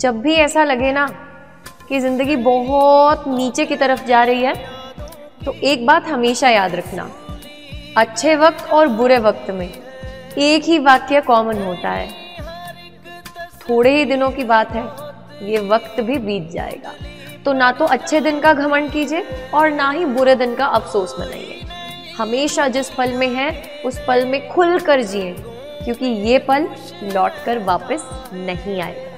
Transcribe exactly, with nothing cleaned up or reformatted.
जब भी ऐसा लगे ना कि ज़िंदगी बहुत नीचे की तरफ जा रही है, तो एक बात हमेशा याद रखना, अच्छे वक्त और बुरे वक्त में एक ही वाक्य कॉमन होता है, थोड़े ही दिनों की बात है, ये वक्त भी बीत जाएगा। तो ना तो अच्छे दिन का घमंड कीजिए और ना ही बुरे दिन का अफसोस मनाइए। हमेशा जिस पल में है उस पल में खुल कर जिए, क्योंकि ये पल लौट कर वापस नहीं आएगा।